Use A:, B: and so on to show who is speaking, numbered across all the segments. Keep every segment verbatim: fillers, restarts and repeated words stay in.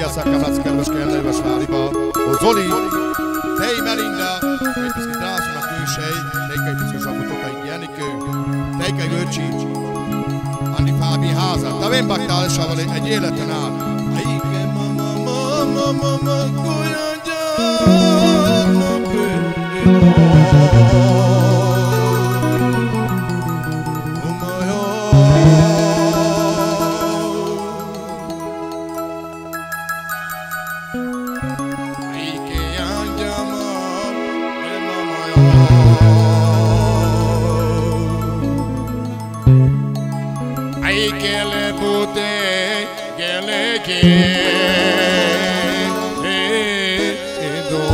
A: Szakamac, kedves Kerlővesváriba. Ó Zoli, Tei Melinda, Tejpiszki Drászónak Ősei, Tejkai Piszki Zsakotokai Jenikő, Tejkai Vörcsi, Andi Fábi házát. De én baktál és avali egy életen áll. Aike mama mama mama golyadja Gele bute, gele ke do.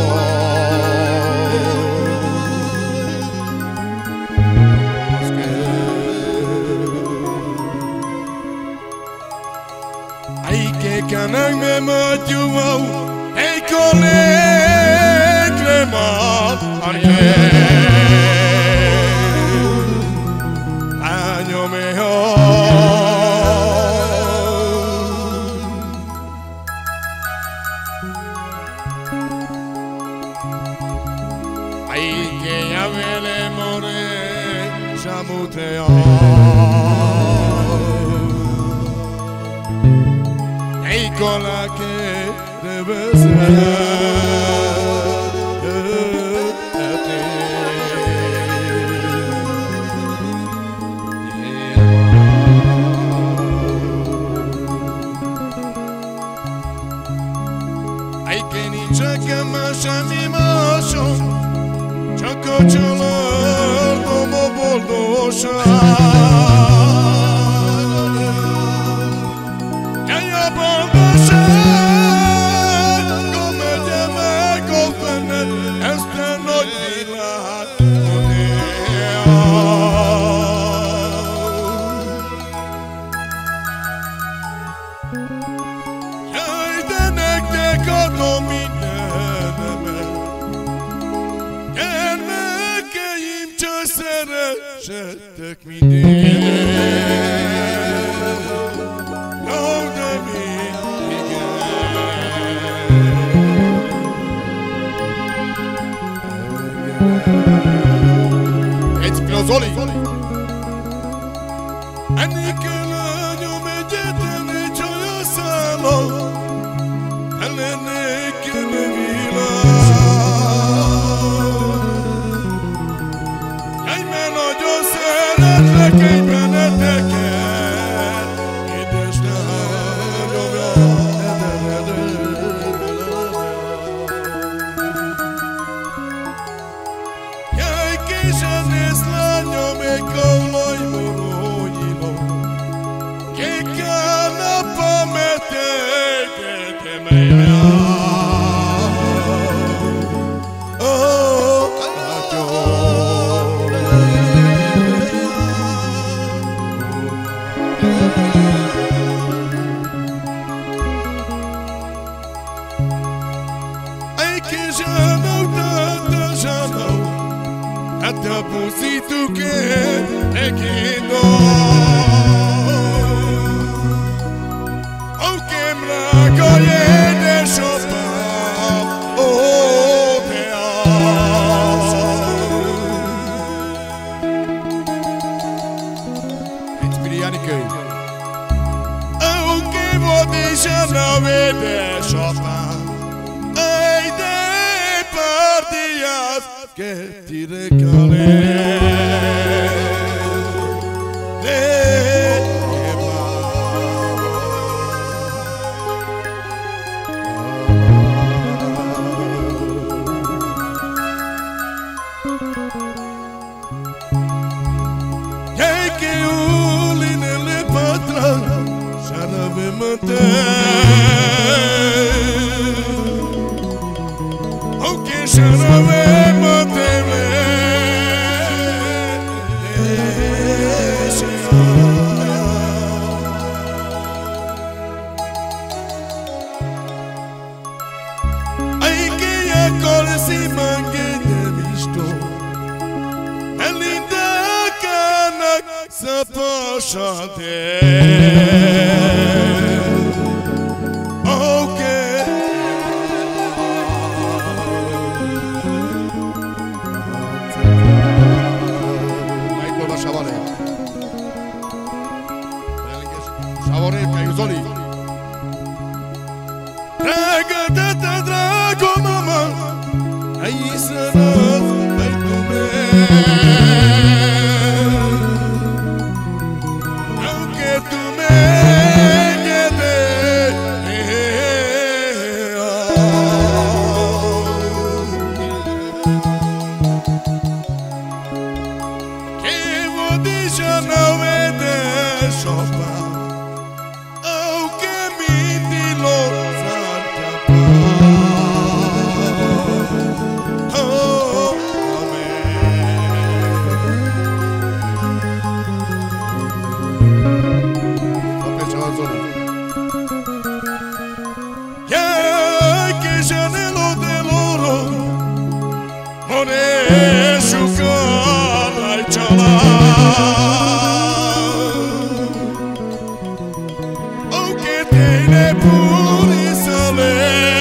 A: Ai ke kanang me matuau, ai kole krema arke. Año mejor. Ai che avele more jamutea ai cola che deve ai che ni c'è ma shami masho Çakaçalar domo boldoşa Yaya boldoşa Komedeme kolpene Esten oynila Yaydenekte kadomine Şettek mi diye Yolda mi Et Zoli Anni che l'agno me jetene gioia salo Alene che me vila Che benete che ed estadio Ya che se ne slagno me colo i moroilo che cana pomete che te me Até pusito que é que O quebra colhe de chopa O peão Inspirianique O que vou deixar na vida chopa Ei de partidas que ti regalé de e che uli nelle patra sarave mate o che sarave si mangueña visto el linda cana se posa de o que Savoreka i Zoli. Draga tata, drago mama, a i sada, aj tu me. Aunque tu me quedes, que vodiča na vede šopa, aunque mi dilo zartapa. Oh, ya que ya anhelo de loro, non esciugar la chala. Aunque tiene puri sale,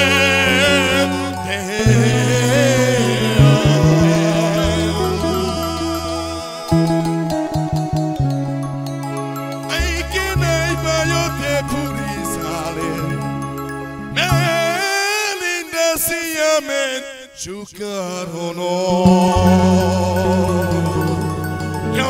A: ay que nei bayo te puri sale. Melinda siamen giocare o no. Yo,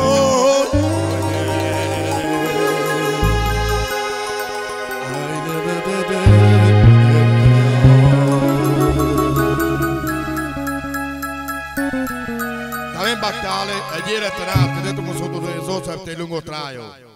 A: Daven Bactale, ieri è tornato, detto che sotto le sozze lungo traio.